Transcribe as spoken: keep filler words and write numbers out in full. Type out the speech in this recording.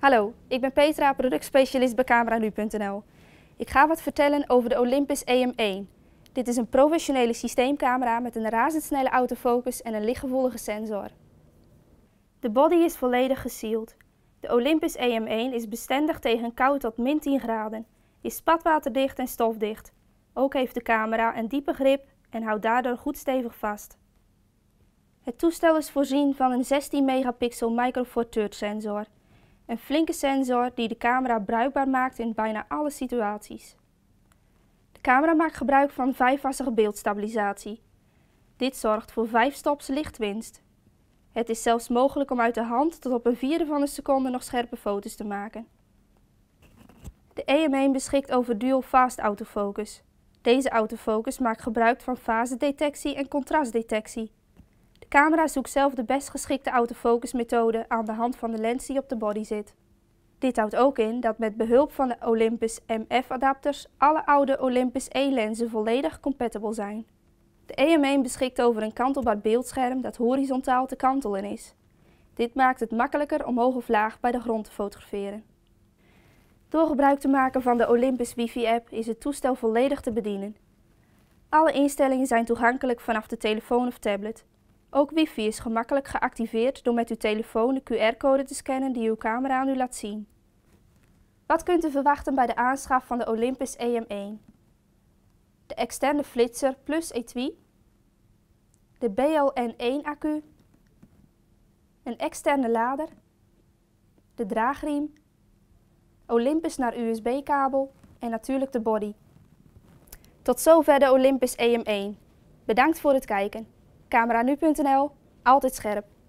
Hallo, ik ben Petra, productspecialist bij cameranu punt n l. Ik ga wat vertellen over de Olympus E M één. Dit is een professionele systeemcamera met een razendsnelle autofocus en een lichtgevoelige sensor. De body is volledig gesealed. De Olympus E M één is bestendig tegen kou tot min tien graden, is spatwaterdicht en stofdicht. Ook heeft de camera een diepe grip en houdt daardoor goed stevig vast. Het toestel is voorzien van een zestien megapixel Micro Four Thirds sensor. Een flinke sensor die de camera bruikbaar maakt in bijna alle situaties. De camera maakt gebruik van vijffassige beeldstabilisatie. Dit zorgt voor vijf stops lichtwinst. Het is zelfs mogelijk om uit de hand tot op een vierde van een seconde nog scherpe foto's te maken. De E M één beschikt over Dual Fast Autofocus. Deze autofocus maakt gebruik van fasedetectie en contrastdetectie. De camera zoekt zelf de best geschikte autofocusmethode aan de hand van de lens die op de body zit. Dit houdt ook in dat met behulp van de Olympus M F adapters alle oude Olympus E lenzen volledig compatible zijn. De E M één beschikt over een kantelbaar beeldscherm dat horizontaal te kantelen is. Dit maakt het makkelijker om hoog of laag bij de grond te fotograferen. Door gebruik te maken van de Olympus Wifi app is het toestel volledig te bedienen. Alle instellingen zijn toegankelijk vanaf de telefoon of tablet. Ook wifi is gemakkelijk geactiveerd door met uw telefoon de Q R-code te scannen die uw camera aan u laat zien. Wat kunt u verwachten bij de aanschaf van de Olympus E M één? De externe flitser plus etui, de B L N één accu, een externe lader, de draagriem, Olympus naar U S B-kabel en natuurlijk de body. Tot zover de Olympus E M één. Bedankt voor het kijken. cameranu punt n l, altijd scherp.